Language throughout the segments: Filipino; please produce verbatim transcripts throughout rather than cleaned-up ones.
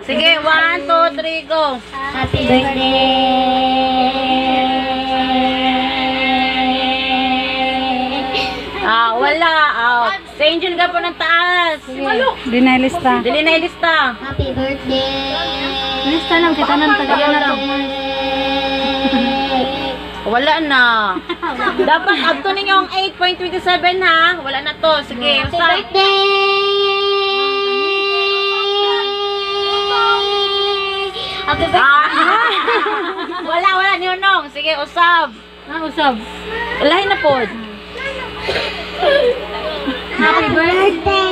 Sige, one, two, three, go. Happy birthday. Ah, wala. Ah, sa Angel ka po ng taas. Di na ilista. Dili na ilista. Happy birthday. Ilista lang kita ng tagayan na lang. Wala na. Dapat up to ninyo ang eight point two seven ha. Wala na to. Sige, Happy usap. birthday. Happy birthday. Ah. Wala, wala. Niyonong. Sige, usap. Ah, usab. Lahin na po. Happy birthday.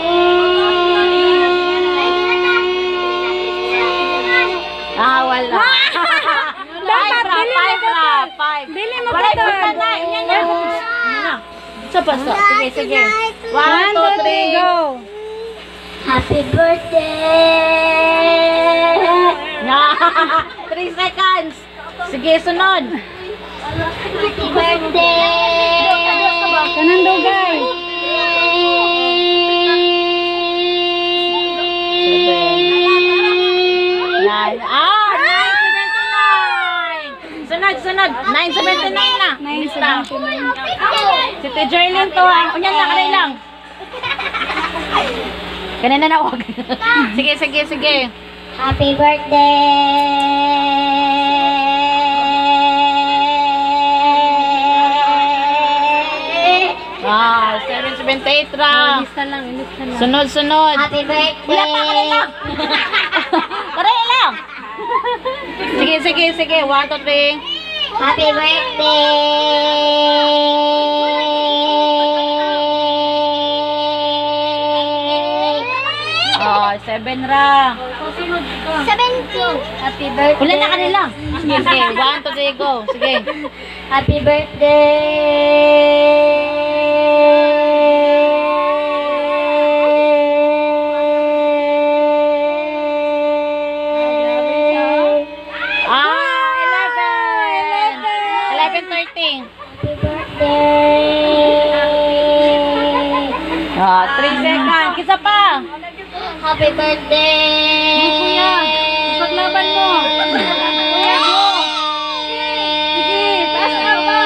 Ah, wala. Dapat, Five, dili five, mo five, five. Dili mo Wala, ka punta na. Yan na. Yan na. Sa basta. Sige, sige. One, two, three. go. Happy birthday. Na. Three seconds. Sige, sunod. Happy birthday. Kanang dugay. Nine. Ah, nine seventy-nine. Sunod, sunod. nine seventy-nine na. nine Lista. seventy-nine. Si T. Jerlyn to ha. Kunyan lang, kanay lang. Kanina na wag. Sige, sige, sige. Happy birthday. Ah, seven seventy-eight ra. Ilista lang, ilista lang. Sunod, sunod. Happy birthday. Wala pa, kanay lang. Kanay lang. Sige, sige, sige. One, two, three. Happy birthday. Ah, seven ra. seventeen. Happy birthday. Wala na kanila. Sige, sige. One, two, three, go. Sige. Happy birthday. Ah, eleven. eleven thirty. Happy birthday. Ah, three seconds. Kisa pa. Happy birthday. Paglaban mo. Sige, taas ka pa.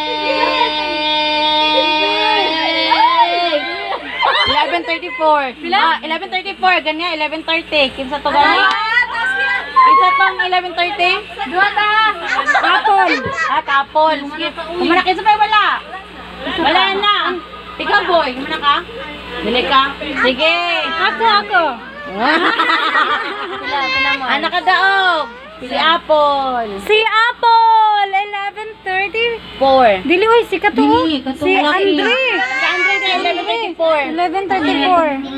eleven thirty-four. Ah, eleven thirty-four. Ganyan, eleven thirty. Kinsa to gani? Kinsa tong eleven thirty? Dua ta. Kapol. Ah, kapol. Sige. Kumana kinsa pa wala? Wala na. Ikaw, boy. Kumana ka? Dili ka? Sige. Ako, ako. Ah, nakadaog. Si Apple. Si Apple, eleven thirty-four. Four. Dili, oy, si Kato. Dili, Kato, Si malaki. Andre. Si Andre na eleven thirty-four. eleven thirty-four.